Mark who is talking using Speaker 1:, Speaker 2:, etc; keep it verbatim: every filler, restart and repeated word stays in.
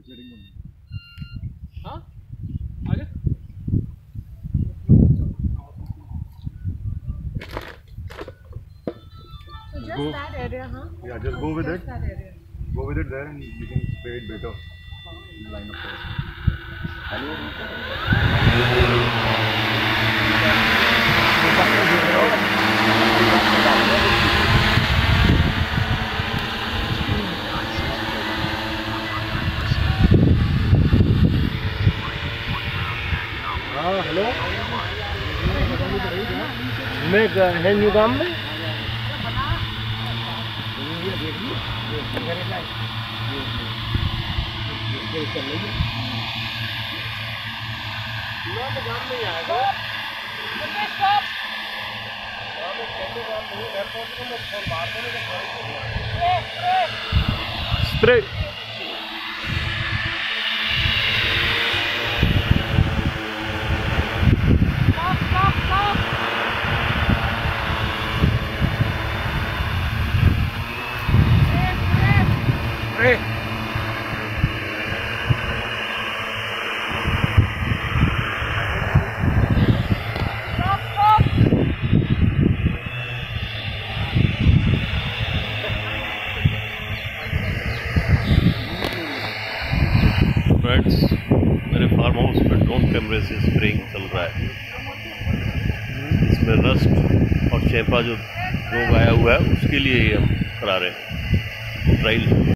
Speaker 1: हाँ आगे
Speaker 2: So just
Speaker 3: Go.
Speaker 2: that area, huh?
Speaker 3: Yeah, just go with
Speaker 2: Just
Speaker 3: it.
Speaker 2: that area.
Speaker 3: Go with it there and you can spray it better in the line of fire.
Speaker 4: हाँ hello मैं है new गांव में spray
Speaker 5: friends मेरे farm house में drone कैमरे से spraying चल रहा है। इसमें रस्ट और चेपा जो रोग आया हुआ है उसके लिए ही हम करा रहे हैं ट्रायल।